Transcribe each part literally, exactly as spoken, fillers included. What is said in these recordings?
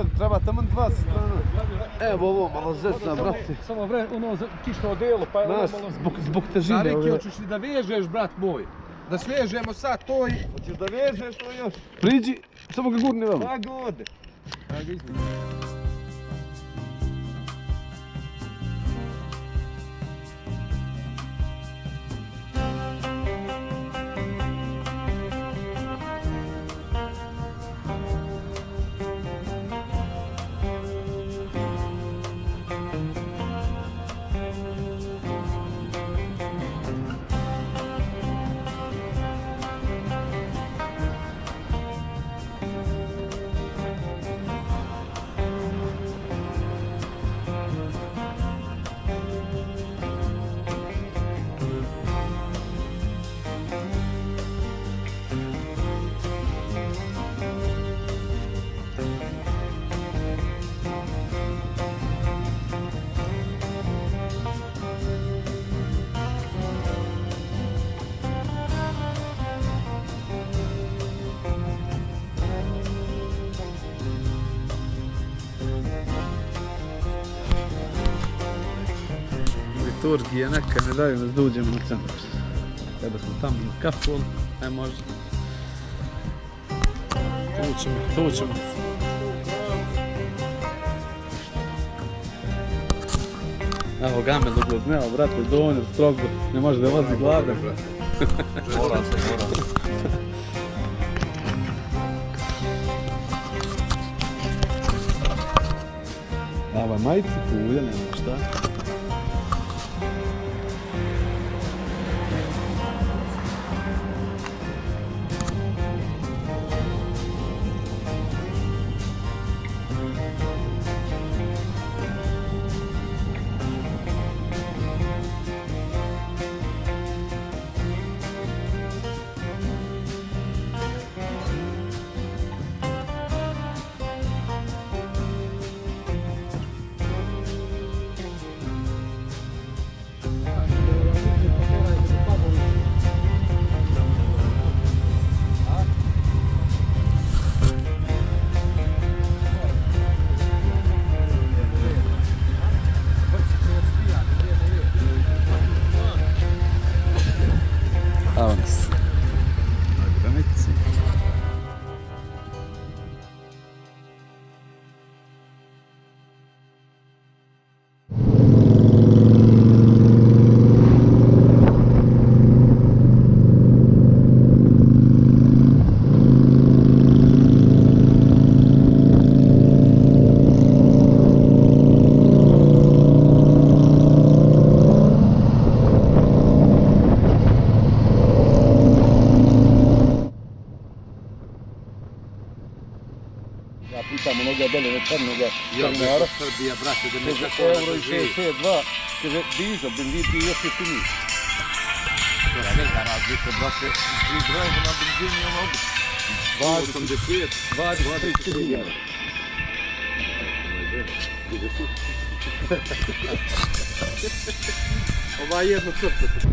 metar, treba tamo dva strana. Evo ovo, malo zesna, brate. Samo vre, ono čisto odelo, pa je ono malo... Zbog, zbog težine ove. Stariki, hoćeš li da vežeš, brat moj? Da svežemo sad to i... Hoćeš da vežeš to još? Priđi, samo ga gurni vamo. Pa gode. Pa ga izvini. Liturgija neka, ne daju nas da uđemo na centar. Kada smo tamo na kafu, ne može. Tu ćemo, tu ćemo. Evo Gamel odgledneo, brate, donjer, strogo, ne može da vozi gladan. Mora se, mora se. Evo je majici, kulja, nema šta. Evo nas na granici. Ja pitam onoga dole večernoga seminara. Srbija, brate, da ne Kaže, euro i šezdeset dva, kaže, dizel, benzin ti još jeftiniji. Ja ne znam razlike, brate, svi drajemo na benzini ono obično. osamdeset, dvadeset tri dinara. Ova jedno crta.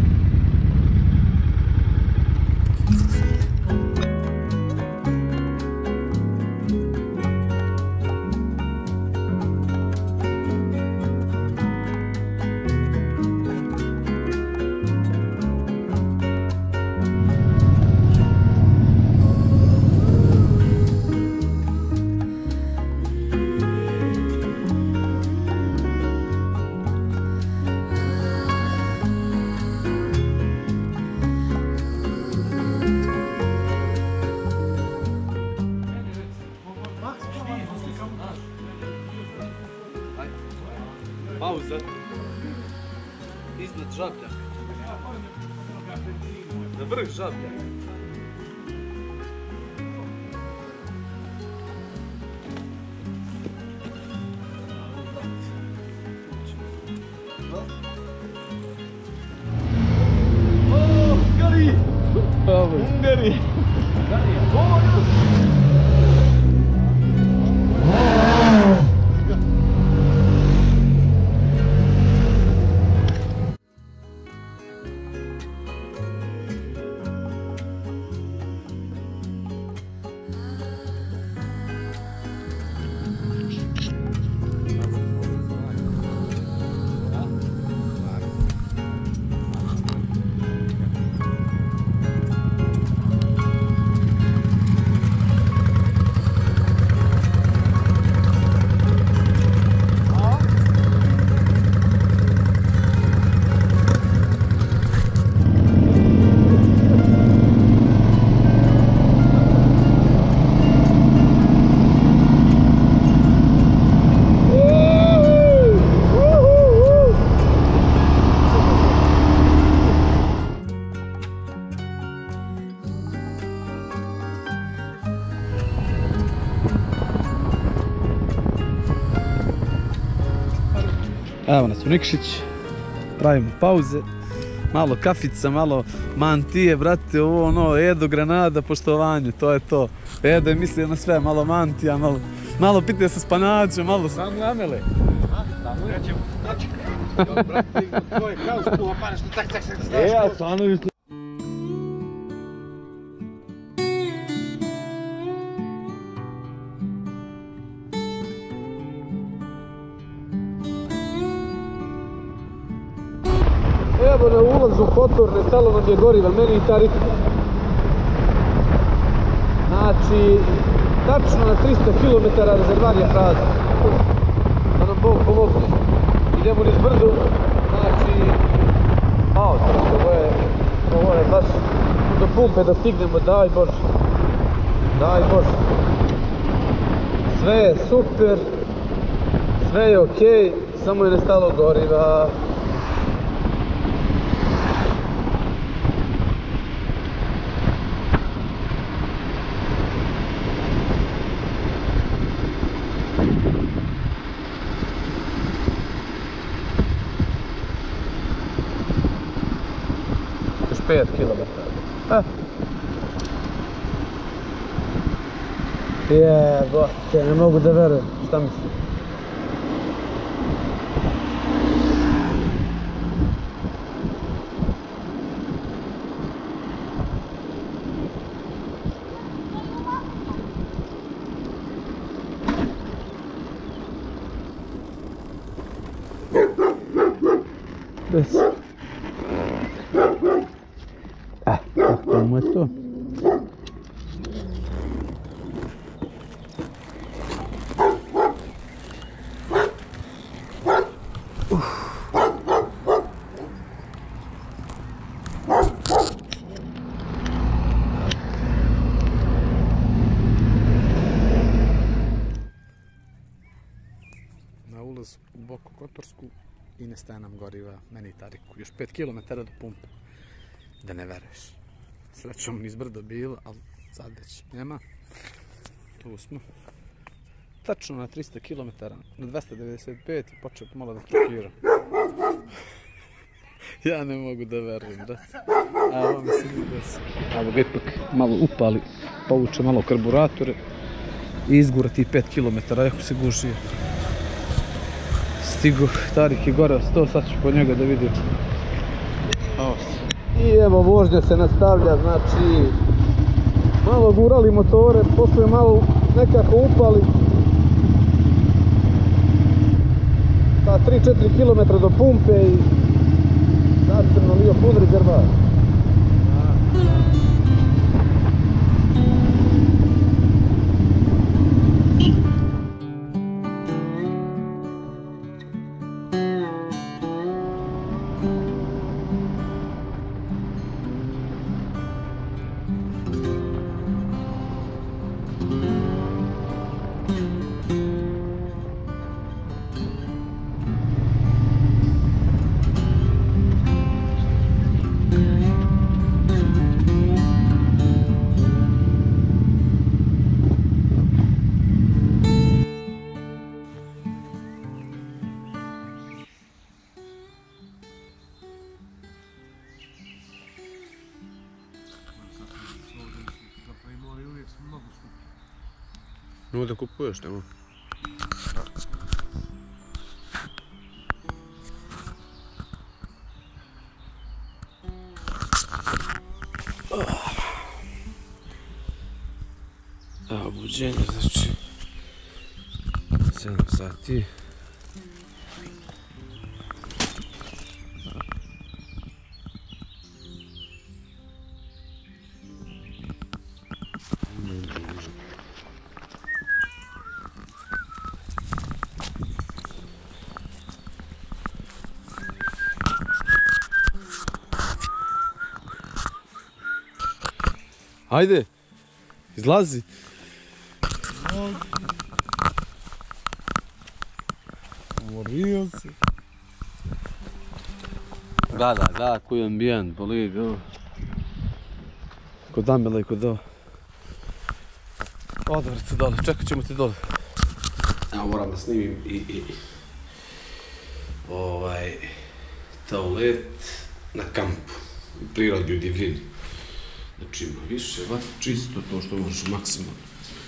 Pauza. Iznad žablja. Na vrh žablja. O, Hungary! Hungary! Evo nas u Nikšić, pravimo pauze, malo kafica, malo mantije, brate, ovo ono, Edo Granada, poštovanje, to je to. Edo je mislio na sve, malo mantija, malo, malo pitanje sa spanačom, malo samo amele. Tamo ja ćemo, znači, brate, tvoje kao spuha, pa nešto, tak, tak, tak, znaš. E, ja stvarno vi Evo na ulazu Kotorne, stalo nam je goriva, meni i Tariku. Znači, tačno na tristo kilometara rezervar je prazan. Da nam Bog pomogne. Idemo niz brdu, znači, auto, ovo je, ovo je baš do pumpe da stignemo, daj Bože. Daj Bože. Sve je super, sve je okej, samo je nestalo goriva. pet kilometara. Jebote, ne mogu da verujem. Šta mislim? Bez. Como je to? Na ulaz u Boku Kotorsku i nestaje nam goriva, meni i Tariku. Još pet kilometara do pumpe. Da ne veruješ. Srećom niz brdo bilo, ali sad već nema. Tu smo. Tačno na tristo kilometara, na dvesta devedeset pet i počeo pomalo da trokira. Ja ne mogu da verujem, brate. A ovo mi se ne desi. Evo ga ipak malo upali, povuče malo karburatore i izgura tih pet kilometara, jako se gužio. Stigu, Tarik je gore sto, sad ću po njega da vidim. Ovo se. I evo vožnja se nastavlja, znači malo gurali motore, poslije malo nekako upali. Ta tri četiri kilometra do pumpe i sad sam nalio pun rezervar. No da kupuješ, nema. Evo buđenje, znači sedam sati. Hajde, izlazi. Umorio se. Da, da, da, koji ambijent, boli, go. Kod Amela i kod ovo. Odvrte dole, čekat ćemo ti dole. Evo moram da snimim i, i ovaj, toalet na kampu, u prirodi, u divljini. Znači ima više, vas čisto to što možeš maksimalno.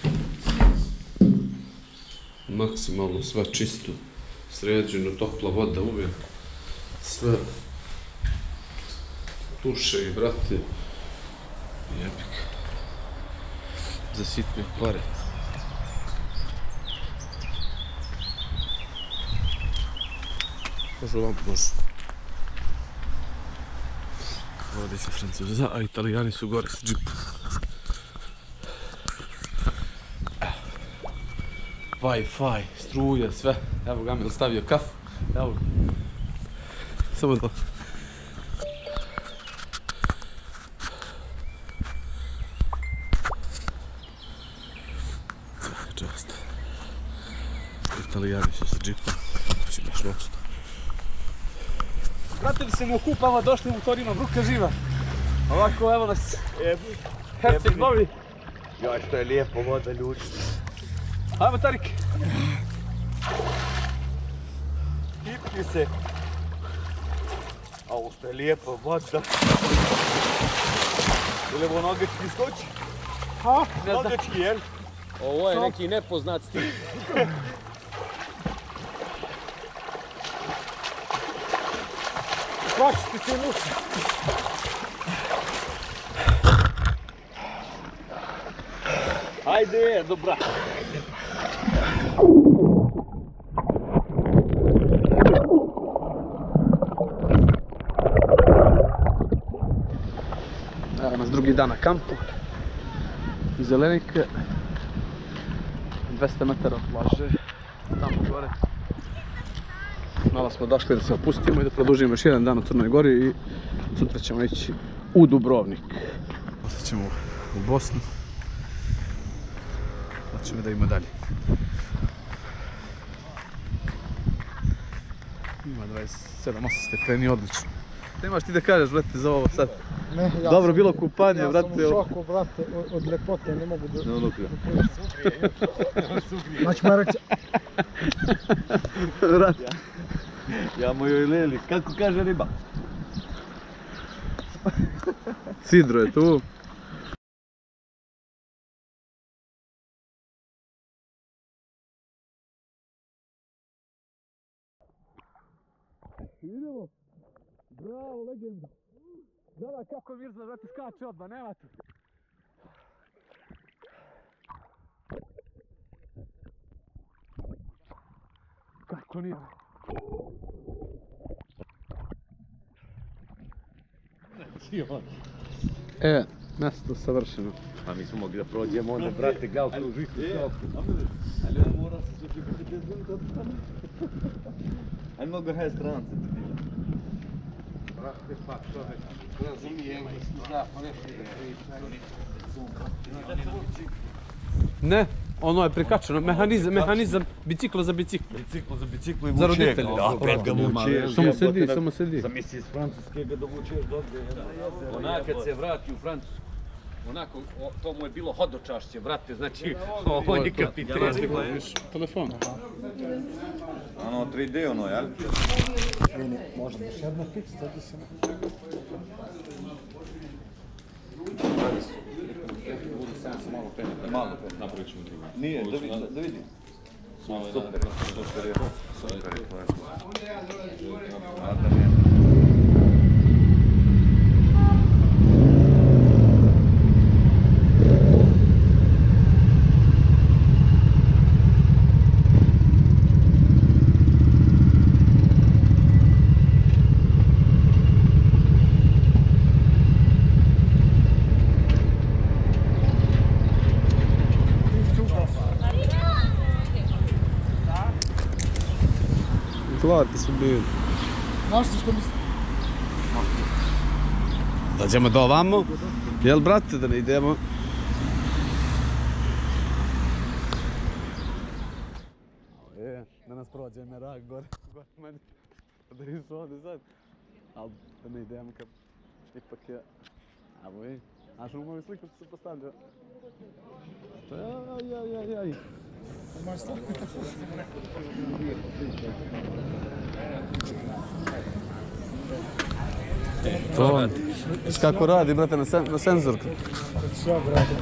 Maksimalno sve čisto, sređeno, topla voda uvijek, sve tuše i brate, jebik, za sitne pare. Može vam, može. Ovdje se Francuza, a Italijani su gore s džipom. Wi-Fi, struja, sve. Evo Gamil stavio kafu. Evo. Samo to. Svaka čast. Italijani su s džipom. Znači baš noćno. Vratili se mi okupama, došli u Torino, ruka živa. Ovako, evo nas. Herceg novi. Joj, što je lijepo voda, ljudi. Ajmo, Tarik. Kipni se. A ovo što je lijepa voda. Ili ovo nogečki skoči? Ha, ne znam. Nogečki, jel? Ovo je neki nepoznat stil. Plašite se i musi. Ajde, dobra. Evo nas drugi dan na kampu. Zelenike. dvesta metara od plaže. Tamo gore. Malo smo došli da se opustimo i da produžimo još jedan dan u Crnoj Gori i sutra ćemo ići u Dubrovnik. Sad ćemo u Bosnu. Sad ćemo da idemo dalje. Ima dvadeset sedam osam stepeni, odlično. Nemaš ti da kažeš, brate, za ovo sad? Ne, ja Dobro sam, bilo kupanje, ja brate. Ja sam u šoku, brate, od, od ljepote, ne mogu da... Ne unuklja. Znači, me reći, Brate. Ja mojoj Leli, kako kaže riba? Sidro je tu. Idemo. Bravo, legenda. Gledaj kako Mirza, brate, skače odmah, nema tu. Kako nije? E, mjesto savršeno. A mi smo mogli da prođemo onda, brate, kao kroz istu šoku. Ali on mora se sučekati bez zunka. Aj mnogo je strance ti bila. Brate, pa čovjek, razumije engleski, zna pa nešto ne, ono je prikačeno, mehanizam, mehanizam, biciklo za biciklo. Biciklo za biciklo i Za vuče. roditelje. Da, opet ga vučeš. Samo sedi, samo sedi. Zamisli iz Francuske ga da vučeš dobje. Ona kad se vrati u Francusku, onako, o, to mu je bilo hodočašće, brate, znači, on je kapiten. Telefon. Ono tri D ono, jel? možda još jedna pizza, da se... Malo pe. Napravit ćemo drugo. Nije, da vidi, da vidi. Super, super je. Super je, to je. Adam je. Hvala su bili. Znaš ti što mislim? Dođemo do ovamo. Jel, brate, da ne idemo? E, da nas prođe merak gore. Gore meni. Da nisu ovdje sad. Ali da ne idemo kad ipak je... Evo i. Znaš u moju sliku se postavlja. Aj, aj, aj, aj. To, viš kako radi, brate, na, sen, na senzorku. Sve, brate.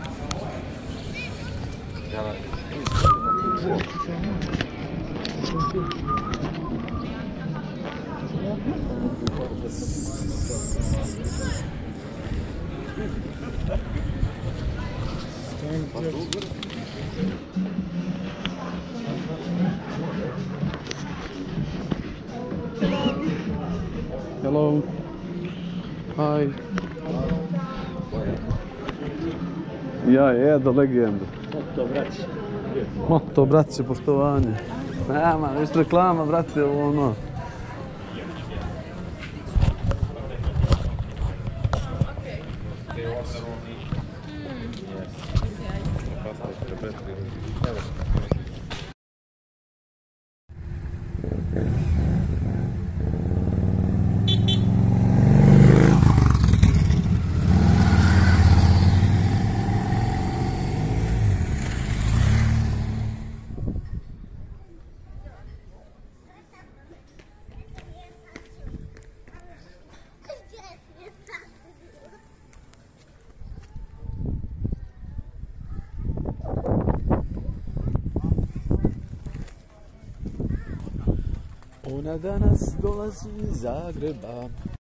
Hello. Hi. Ja, je do legende. To braći. Moto, braće, poštovanje. Nema, viš reklama, brate, ovo ono. Ona danas dolazi iz Zagreba.